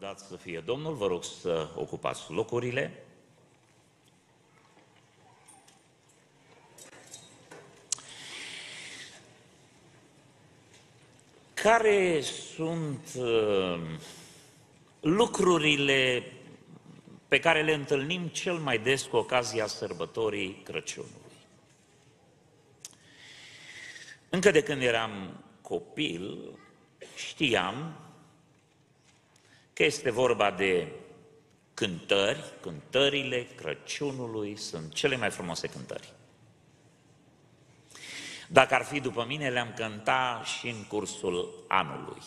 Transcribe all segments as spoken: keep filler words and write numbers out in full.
Lăudați să fie Domnul, vă rog să ocupați locurile. Care sunt uh, lucrurile pe care le întâlnim cel mai des cu ocazia sărbătorii Crăciunului? Încă de când eram copil, știam că este vorba de cântări, cântările Crăciunului sunt cele mai frumoase cântări. Dacă ar fi după mine, le-am cânta și în cursul anului.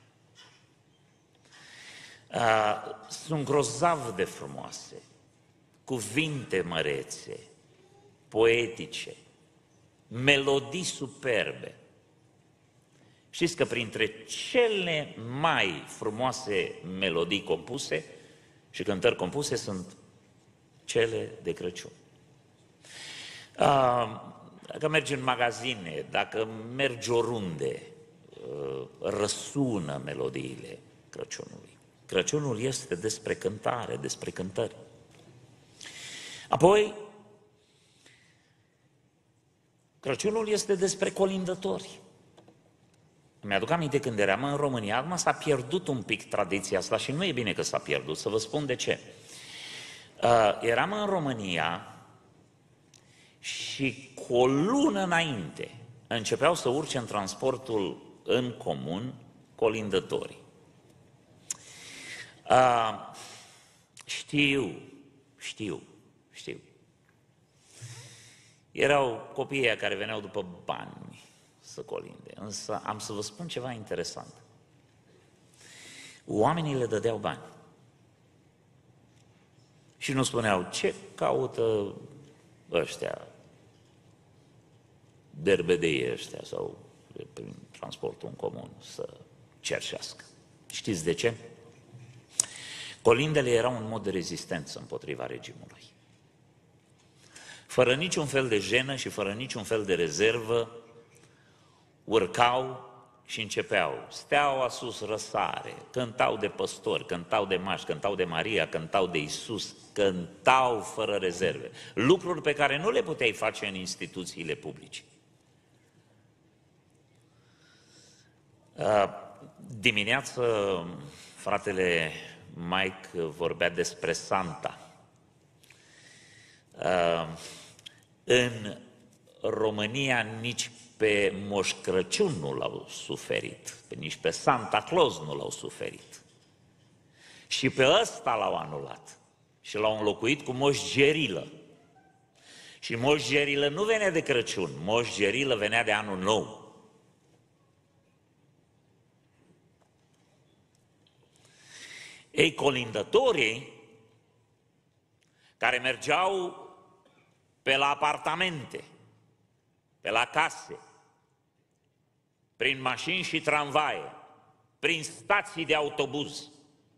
Sunt grozav de frumoase, cuvinte mărețe, poetice, melodii superbe. Știți că printre cele mai frumoase melodii compuse și cântări compuse sunt cele de Crăciun. Dacă mergi în magazine, dacă mergi oriunde, răsună melodiile Crăciunului. Crăciunul este despre cântare, despre cântări. Apoi, Crăciunul este despre colindători. Mi-aduc aminte când eram în România, acum s-a pierdut un pic tradiția asta și nu e bine că s-a pierdut, să vă spun de ce. Uh, eram în România și cu o lună înainte începeau să urce în transportul în comun colindătorii. Uh, știu, știu, știu. Erau copiii care veneau după bani să colinde, însă am să vă spun ceva interesant. Oamenii le dădeau bani și nu spuneau ce caută ăștia, derbedeii ăștia sau prin transportul în comun să cerșească. Știți de ce? Colindele erau un mod de rezistență împotriva regimului. Fără niciun fel de jenă și fără niciun fel de rezervă, urcau și începeau. Steaua sus răsare, cântau de păstori, cântau de mași, cântau de Maria, cântau de Iisus, cântau fără rezerve. Lucruri pe care nu le puteai face în instituțiile publice. Dimineață, fratele Mike vorbea despre Santa. În România nici pe Moș Crăciun nu l-au suferit, nici pe Santa Claus nu l-au suferit. Și pe ăsta l-au anulat și l-au înlocuit cu Moș Gerilă. Și Moș Gerilă nu venea de Crăciun, Moș Gerilă venea de Anul Nou. Ei, colindătorii care mergeau pe la apartamente, pe la case, prin mașini și tramvaie, prin stații de autobuz,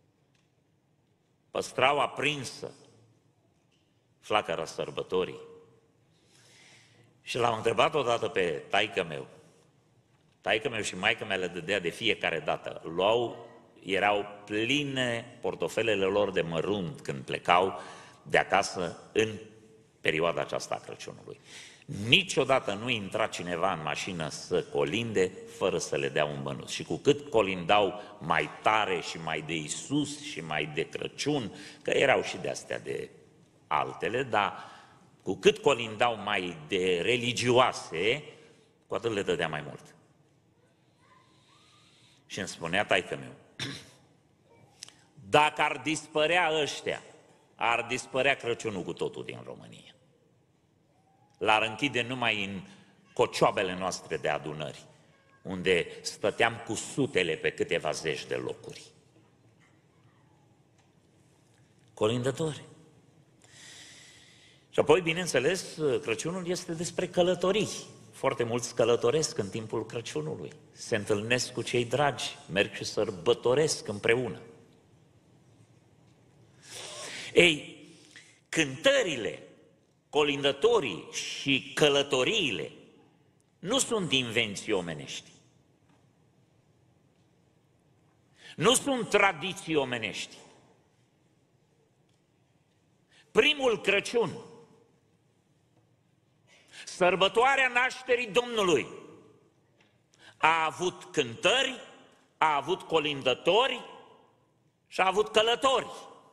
păstrau aprinsă flacăra sărbătorii. Și l-am întrebat odată pe taică meu. Taică meu și maică mea le dădea de fiecare dată. Luau, erau pline portofelele lor de mărunt când plecau de acasă în perioada aceasta a Crăciunului. Niciodată nu intra cineva în mașină să colinde fără să le dea un bănuț. Și cu cât colindau mai tare și mai de Iisus și mai de Crăciun, că erau și de astea de altele, dar cu cât colindau mai de religioase, cu atât le dădea mai mult. Și îmi spunea taică meu, dacă ar dispărea ăștia, ar dispărea Crăciunul cu totul din România. L-ar închide numai în cocioabele noastre de adunări, unde stăteam cu sutele pe câteva zeci de locuri. Colindători. Și apoi, bineînțeles, Crăciunul este despre călătorii. Foarte mulți călătoresc în timpul Crăciunului, se întâlnesc cu cei dragi, merg și sărbătoresc împreună. Ei, cântările, colindătorii și călătoriile nu sunt invenții omenești. Nu sunt tradiții omenești. Primul Crăciun, sărbătoarea nașterii Domnului, a avut cântări, a avut colindători și a avut călători.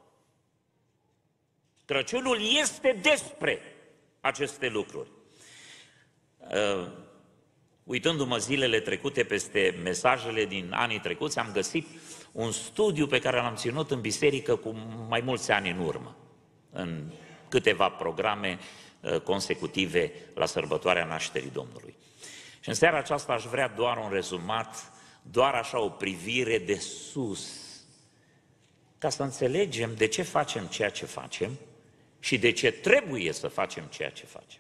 Crăciunul este despre aceste lucruri. Uh, uitându-mă zilele trecute peste mesajele din anii trecuți, am găsit un studiu pe care l-am ținut în biserică cu mai mulți ani în urmă, în câteva programe uh, consecutive la sărbătoarea nașterii Domnului. Și în seara aceasta aș vrea doar un rezumat, doar așa o privire de sus, ca să înțelegem de ce facem ceea ce facem și de ce trebuie să facem ceea ce facem.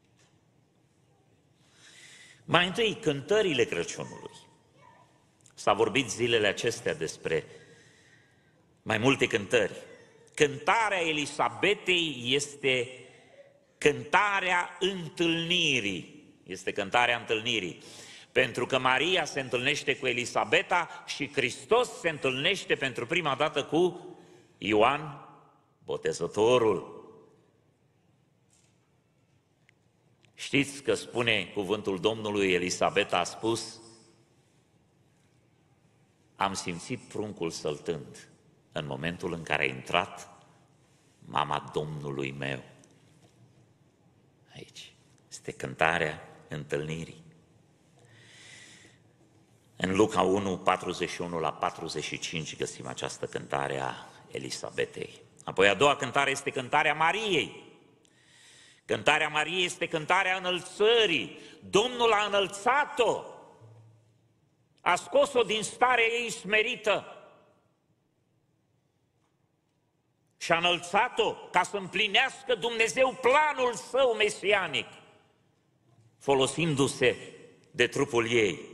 Mai întâi, cântările Crăciunului. S-a vorbit zilele acestea despre mai multe cântări. Cântarea Elisabetei este cântarea întâlnirii. Este cântarea întâlnirii. Pentru că Maria se întâlnește cu Elisabeta și Hristos se întâlnește pentru prima dată cu Ioan Botezătorul. Știți că spune cuvântul Domnului, Elisabeta a spus: am simțit pruncul săltând în momentul în care a intrat mama Domnului meu. Aici este cântarea întâlnirii. În Luca unu, patruzeci și unu la patruzeci și cinci găsim această cântare a Elisabetei. Apoi a doua cântare este cântarea Mariei. Cântarea Mariei este cântarea înălțării. Domnul a înălțat-o, a scos-o din starea ei smerită și a înălțat-o ca să împlinească Dumnezeu planul său mesianic, folosindu-se de trupul ei.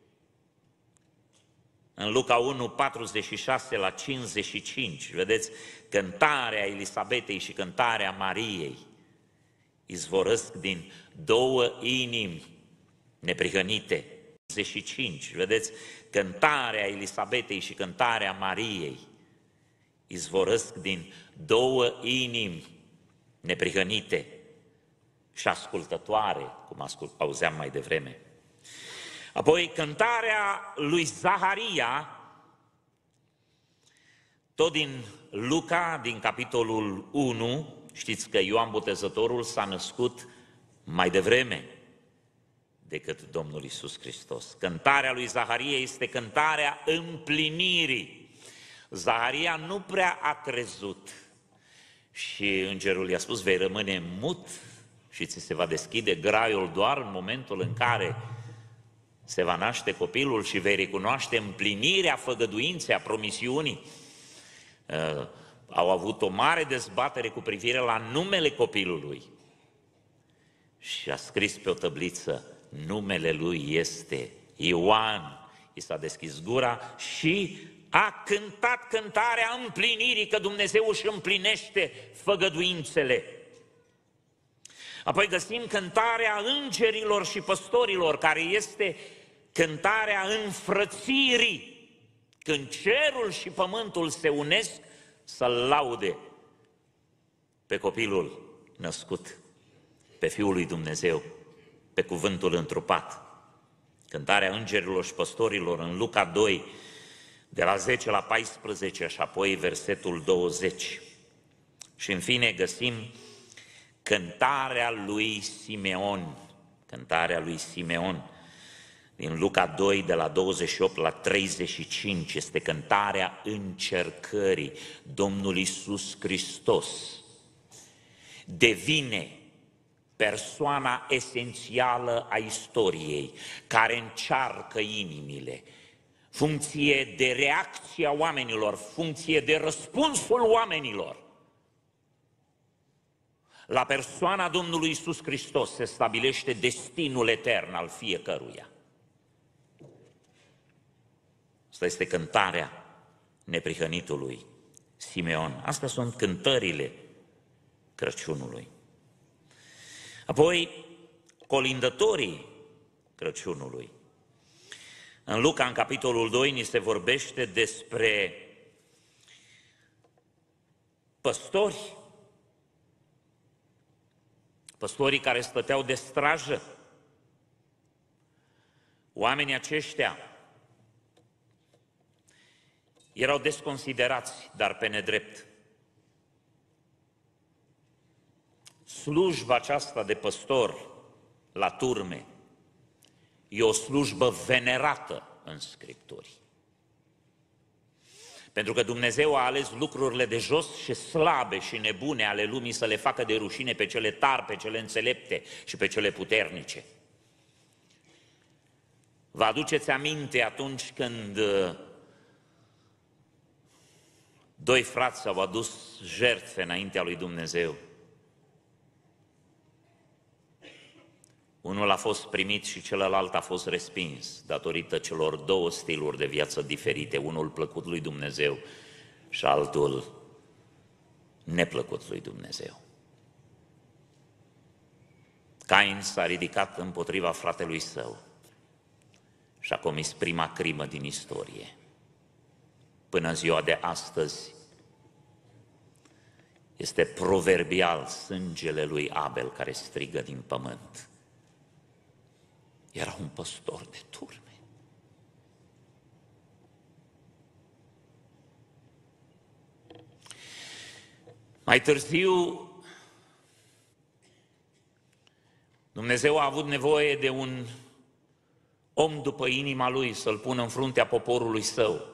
În Luca unu, patruzeci și șase la cincizeci și cinci, vedeți, cântarea Elisabetei și cântarea Mariei izvorăsc din două inimi neprihănite. cincizeci și cinci, vedeți, cântarea Elisabetei și cântarea Mariei izvorăsc din două inimi neprihănite și ascultătoare, cum ascult, auzeam mai devreme. Apoi cântarea lui Zaharia, tot din Luca, din capitolul unu, știți că Ioan Botezătorul s-a născut mai devreme decât Domnul Iisus Hristos. Cântarea lui Zaharia este cântarea împlinirii. Zaharia nu prea a crezut și îngerul i-a spus: vei rămâne mut și ți se va deschide graiul doar în momentul în care se va naște copilul și vei recunoaște împlinirea făgăduinței, a promisiunii. Uh, au avut o mare dezbatere cu privire la numele copilului și a scris pe o tăbliță: numele lui este Ioan. I s-a deschis gura și a cântat cântarea împlinirii, că Dumnezeu își împlinește făgăduințele. Apoi găsim cântarea îngerilor și păstorilor, care este cântarea înfrățirii, când cerul și pământul se unesc să-L laude pe copilul născut, pe Fiul lui Dumnezeu, pe cuvântul întrupat. Cântarea îngerilor și păstorilor în Luca doi, de la zece la paisprezece și apoi versetul douăzeci. Și în fine găsim cântarea lui Simeon, cântarea lui Simeon, din Luca doi, de la douăzeci și opt la treizeci și cinci, este cântarea încercării. Domnul Iisus Hristos devine persoana esențială a istoriei, care încearcă inimile, funcție de reacția oamenilor, funcție de răspunsul oamenilor. La persoana Domnului Iisus Hristos se stabilește destinul etern al fiecăruia. Asta este cântarea neprihănitului Simeon. Astea sunt cântările Crăciunului. Apoi, colindătorii Crăciunului. În Luca, în capitolul doi, ni se vorbește despre păstori, păstorii care stăteau de strajă. Oamenii aceștia erau desconsiderați, dar pe nedrept. Slujba aceasta de păstor la turme e o slujbă venerată în Scripturi. Pentru că Dumnezeu a ales lucrurile de jos și slabe și nebune ale lumii să le facă de rușine pe cele tari, pe cele înțelepte și pe cele puternice. Vă aduceți aminte atunci când doi frați s-au adus jertfe înaintea lui Dumnezeu? Unul a fost primit și celălalt a fost respins, datorită celor două stiluri de viață diferite, unul plăcut lui Dumnezeu și altul neplăcut lui Dumnezeu. Cain s-a ridicat împotriva fratelui său și a comis prima crimă din istorie. Până în ziua de astăzi este proverbial sângele lui Abel care strigă din pământ. Era un păstor de turme. Mai târziu, Dumnezeu a avut nevoie de un om după inima lui să-l pună în fruntea poporului său.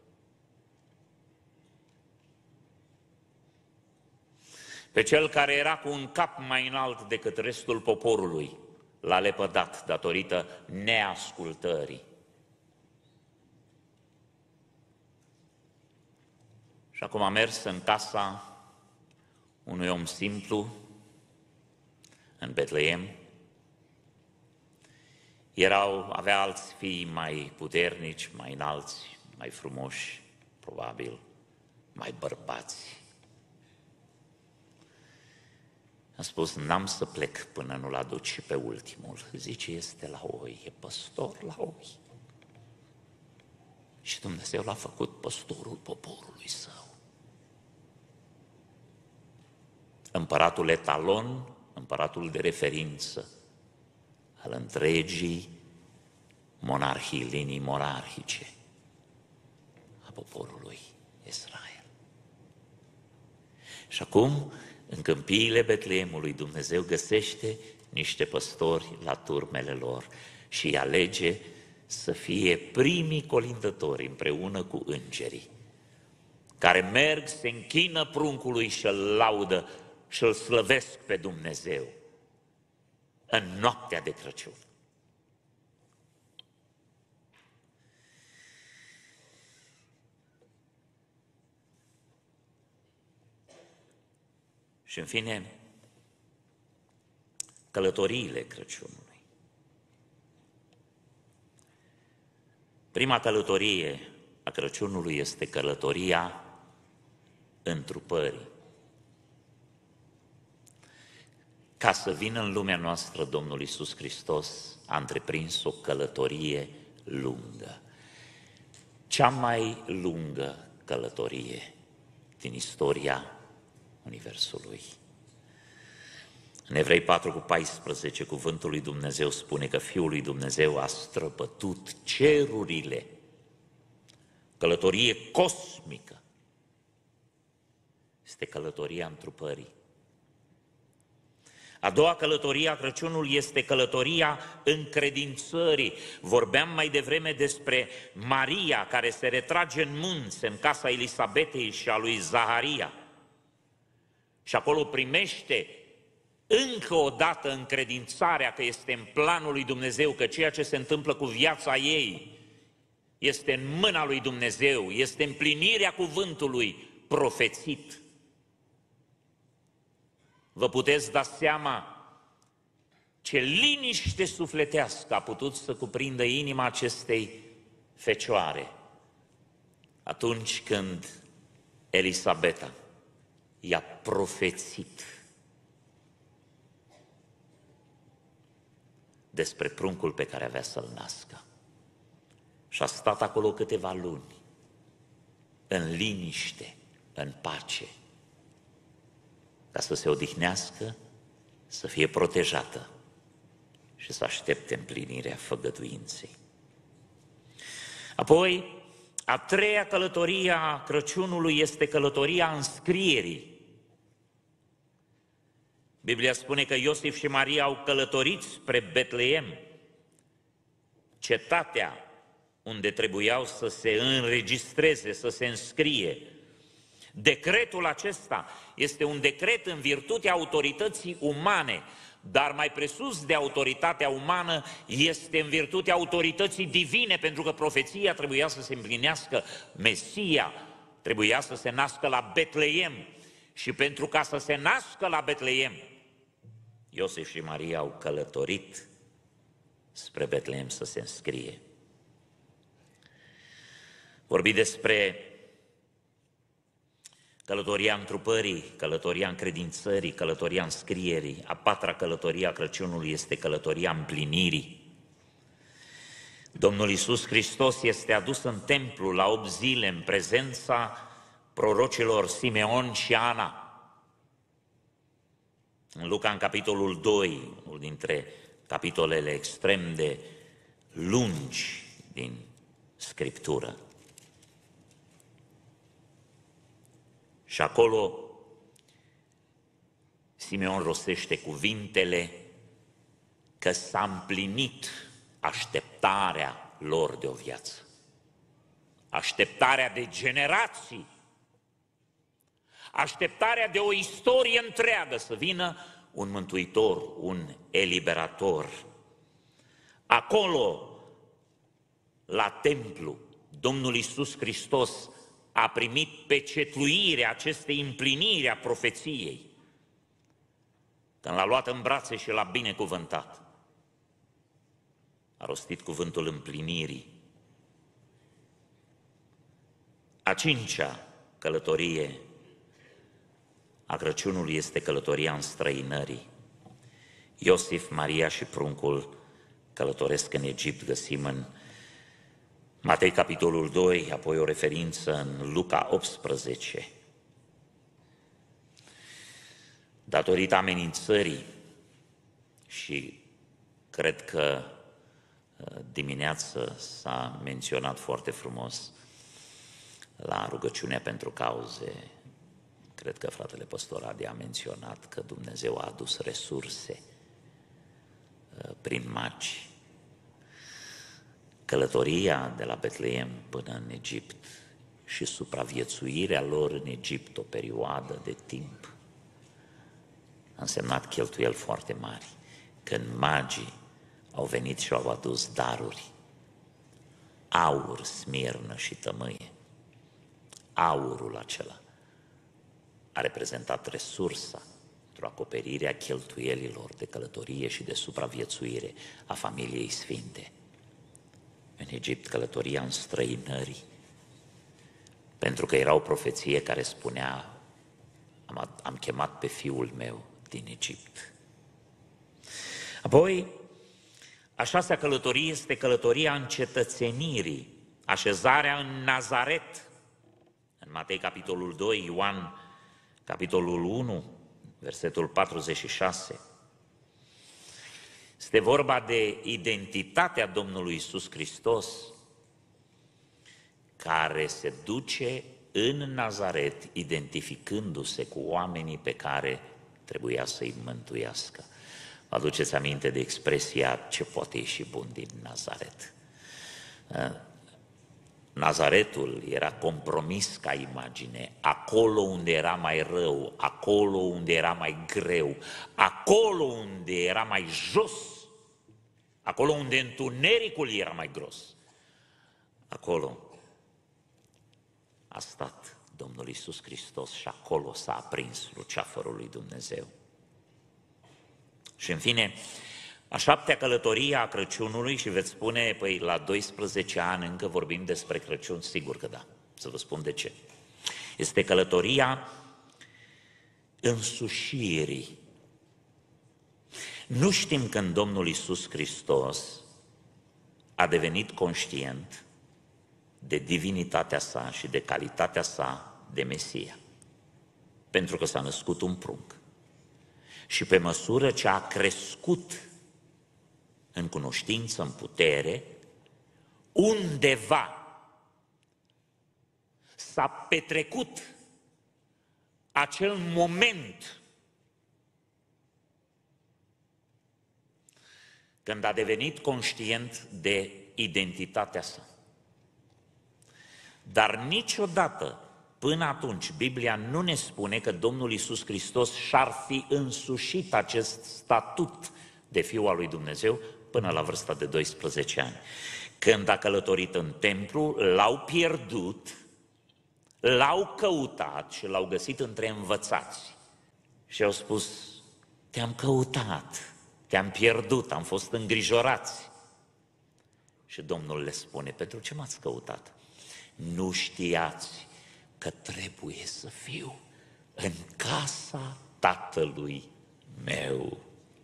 Pe cel care era cu un cap mai înalt decât restul poporului, l-a lepădat datorită neascultării. Și acum a mers în casa unui om simplu, în Betleem. Erau, avea alți fii mai puternici, mai înalți, mai frumoși, probabil, mai bărbați. A spus, n-am să plec până nu-l aduc și pe ultimul. Zice, este la oi, e păstor la oi. Și Dumnezeu l-a făcut păstorul poporului său. Împăratul etalon, împăratul de referință al întregii monarhii, linii monarhice a poporului Israel. Și acum, în câmpiile Betleemului, Dumnezeu găsește niște păstori la turmele lor și îi alege să fie primii colindători împreună cu îngerii, care merg, se închină pruncului și îl laudă și îl slăvesc pe Dumnezeu în noaptea de Crăciun. Și în fine, călătoriile Crăciunului. Prima călătorie a Crăciunului este călătoria întrupării. Ca să vină în lumea noastră, Domnul Iisus Hristos a întreprins o călătorie lungă. Cea mai lungă călătorie din istoria Universului. În Evrei patru cu paisprezece, cuvântul lui Dumnezeu spune că Fiul lui Dumnezeu a străbătut cerurile. Călătorie cosmică. Este călătoria întrupării. A doua călătorie a Crăciunului este călătoria încredințării. Vorbeam mai devreme despre Maria, care se retrage în munți, în casa Elisabetei și a lui Zaharia. Și acolo primește încă o dată încredințarea că este în planul lui Dumnezeu, că ceea ce se întâmplă cu viața ei este în mâna lui Dumnezeu, este împlinirea cuvântului profețit. Vă puteți da seama ce liniște sufletească a putut să cuprindă inima acestei fecioare atunci când Elisabeta i-a profețit despre pruncul pe care avea să-l nască. Și a stat acolo câteva luni, în liniște, în pace, ca să se odihnească, să fie protejată și să aștepte împlinirea făgăduinței. Apoi, a treia călătorie a Crăciunului este călătoria înscrierii. Biblia spune că Iosif și Maria au călătorit spre Betleem, cetatea unde trebuiau să se înregistreze, să se înscrie. Decretul acesta este un decret în virtutea autorității umane, dar mai presus de autoritatea umană este în virtutea autorității divine, pentru că profeția trebuia să se împlinească, Mesia trebuia să se nască la Betleem. Și pentru ca să se nască la Betleem, Iosif și Maria au călătorit spre Betleem să se înscrie. Vorbi despre călătoria întrupării, călătoria încredințării, călătoria înscrierii. A patra călătorie a Crăciunului este călătoria împlinirii. Domnul Iisus Hristos este adus în templu la opt zile în prezența prorocilor Simeon și Ana. În Luca, în capitolul doi, unul dintre capitolele extrem de lungi din Scriptură. Și acolo Simeon rostește cuvintele că s-a împlinit așteptarea lor de o viață, așteptarea de generații, așteptarea de o istorie întreagă să vină un mântuitor, un eliberator. Acolo, la templu, Domnul Iisus Hristos a primit pecetluirea acestei împliniri a profeției, când l-a luat în brațe și l-a binecuvântat. A rostit cuvântul împlinirii. A cincea călătorie a Crăciunului este călătoria înstrăinării. Iosif, Maria și pruncul călătoresc în Egipt, găsim în Matei, capitolul doi, apoi o referință în Luca optsprezece. Datorită amenințării, și cred că dimineață s-a menționat foarte frumos la rugăciunea pentru cauze, cred că fratele păstor Adi a menționat că Dumnezeu a adus resurse prin magi. Călătoria de la Betleem până în Egipt și supraviețuirea lor în Egipt o perioadă de timp a însemnat cheltuieli foarte mari. Când magii au venit și au adus daruri, aur, smirnă și tămâie, aurul acela a reprezentat resursa pentru acoperirea cheltuielilor de călătorie și de supraviețuire a familiei sfinte. În Egipt, călătoria înstrăinării, pentru că era o profeție care spunea: am, am chemat pe fiul meu din Egipt. Apoi, a șasea călătorie este călătoria încetățenirii, așezarea în Nazaret. În Matei, capitolul doi, Ioan, capitolul unu, versetul patruzeci și șase. Este vorba de identitatea Domnului Iisus Hristos, care se duce în Nazaret, identificându-se cu oamenii pe care trebuia să-i mântuiască. Vă aduceți aminte de expresia ce poate ieși bun din Nazaret? Nazaretul era compromis ca imagine, acolo unde era mai rău, acolo unde era mai greu, acolo unde era mai jos, acolo unde întunericul era mai gros, acolo a stat Domnul Iisus Hristos și acolo s-a aprins luceafărul lui Dumnezeu. Și în fine, a șaptea călătorie a Crăciunului, și veți spune, păi la doisprezece ani încă vorbim despre Crăciun? Sigur că da, să vă spun de ce. Este călătoria însușirii. Nu știm când Domnul Iisus Hristos a devenit conștient de divinitatea sa și de calitatea sa de Mesia. Pentru că s-a născut un prunc. Și pe măsură ce a crescut în cunoștință, în putere, undeva s-a petrecut acel moment când a devenit conștient de identitatea sa. Dar niciodată până atunci Biblia nu ne spune că Domnul Iisus Hristos și-ar fi însușit acest statut de Fiul al lui Dumnezeu până la vârsta de doisprezece ani. Când a călătorit în templu, l-au pierdut, l-au căutat și l-au găsit între învățați. Și au spus, te-am căutat, te-am pierdut, am fost îngrijorați. Și Domnul le spune, pentru ce m-ați căutat? Nu știați că trebuie să fiu în casa Tatălui meu.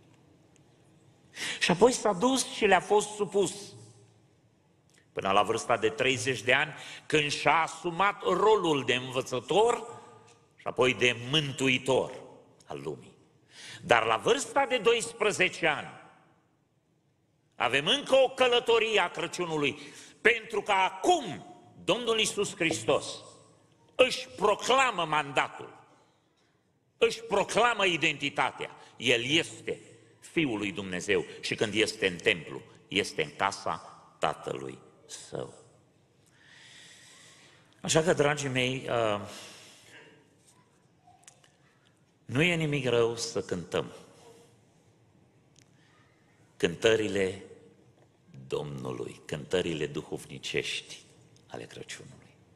Și apoi s-a dus și le-a fost supus. Până la vârsta de treizeci de ani, când și-a asumat rolul de învățător și apoi de mântuitor al lumii. Dar la vârsta de doisprezece ani, avem încă o călătorie a Crăciunului, pentru că acum Domnul Iisus Hristos își proclamă mandatul, își proclamă identitatea. El este Fiul lui Dumnezeu și când este în templu, este în casa Tatălui Său. Așa că, dragii mei, nu e nimic rău să cântăm cântările Domnului, cântările duhovnicești ale Crăciunului.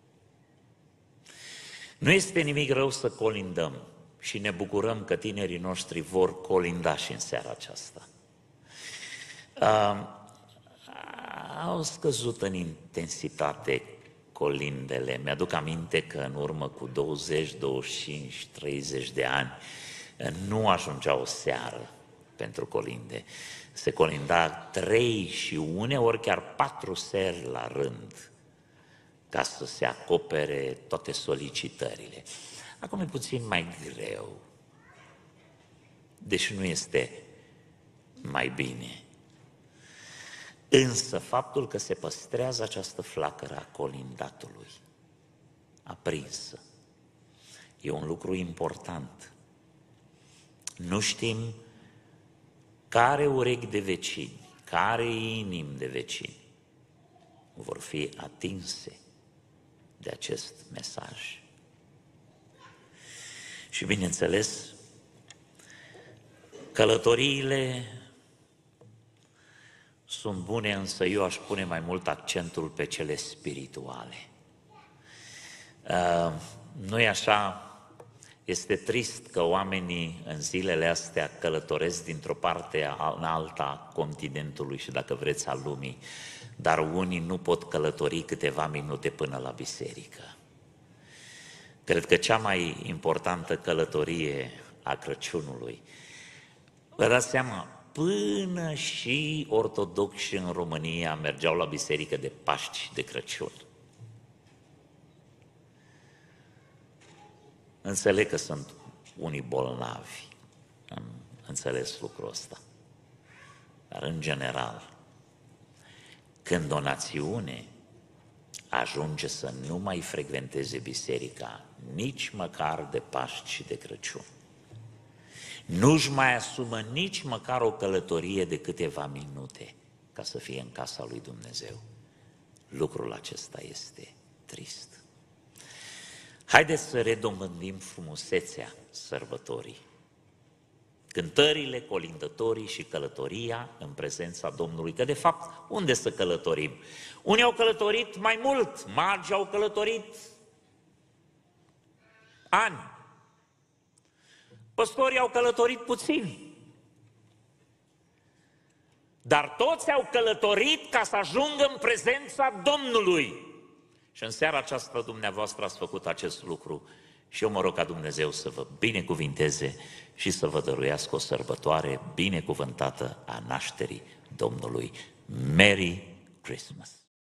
Nu este nimic rău să colindăm și ne bucurăm că tinerii noștri vor colinda și în seara aceasta. Uh, au scăzut în intensitate colindele. Mi-aduc aminte că în urmă cu douăzeci, douăzeci și cinci, treizeci de ani nu ajungea o seară pentru colinde. Se colinda trei și uneori chiar patru seri la rând ca să se acopere toate solicitările. Acum e puțin mai greu, deși nu este mai bine. Însă faptul că se păstrează această flacără a colindatului aprinsă e un lucru important. Nu știm care urechi de vecini, care inimi de vecini vor fi atinse de acest mesaj. Și bineînțeles, călătoriile sunt bune, însă eu aș pune mai mult accentul pe cele spirituale. Uh, nu-i așa? Este trist că oamenii în zilele astea călătoresc dintr-o parte în alta a continentului și, dacă vreți, a lumii, dar unii nu pot călători câteva minute până la biserică. Cred că cea mai importantă călătorie a Crăciunului, vă dați seama, până și ortodoxi în România mergeau la biserică de Paști și de Crăciun. Înțeleg că sunt unii bolnavi, am înțeles lucrul ăsta. Dar în general, când o națiune ajunge să nu mai frecventeze biserica nici măcar de Paști și de Crăciun, nu-și mai asumă nici măcar o călătorie de câteva minute ca să fie în casa lui Dumnezeu, lucrul acesta este trist. Haideți să redomândim frumusețea sărbătorii, cântările, colindătorii și călătoria în prezența Domnului. Că de fapt, unde să călătorim? Unii au călătorit mai mult, magi au călătorit ani, păstorii au călătorit puțin, dar toți au călătorit ca să ajungă în prezența Domnului. Și în seara aceasta dumneavoastră ați făcut acest lucru și eu mă rog ca Dumnezeu să vă binecuvinteze și să vă dăruiască o sărbătoare binecuvântată a nașterii Domnului. Merry Christmas!